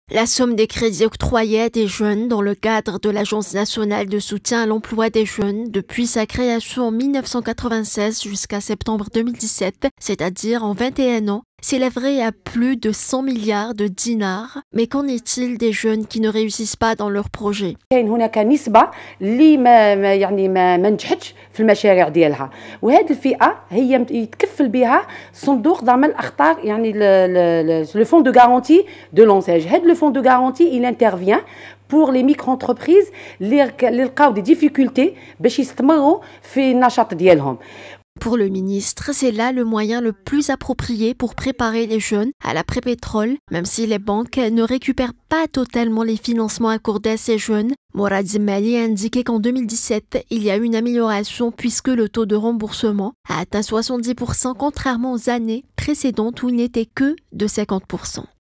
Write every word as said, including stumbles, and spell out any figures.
La somme des crédits octroyés à des jeunes dans le cadre de l'Agence nationale de soutien à l'emploi des jeunes depuis sa création en mille neuf cent quatre-vingt-seize jusqu'à septembre deux mille dix-sept, c'est-à-dire en vingt et un ans, s'élèverait à plus de cent milliards de dinars. Mais qu'en est-il des jeunes qui ne réussissent pas dans leurs projets? كاين هناك نسبة اللي ما ما- يعني ما ما نجحتش في المشاريع ديالها، وهذه الفئة هي يتكفل بها صندوق ضمان الأخطار، يعني le fonds de garantie de l'ONSEJ. هذا le fonds de garantie il intervient pour les micro-entreprises اللي اللي لقاو des difficultés باش يستمروا في النشاط ديالهم. Pour le ministre, c'est là le moyen le plus approprié pour préparer les jeunes à l'après-pétrole, même si les banques ne récupèrent pas totalement les financements accordés à ces jeunes. Morad Zemmali a indiqué qu'en deux mille dix-sept, il y a eu une amélioration puisque le taux de remboursement a atteint soixante-dix pour cent contrairement aux années précédentes où il n'était que de cinquante pour cent.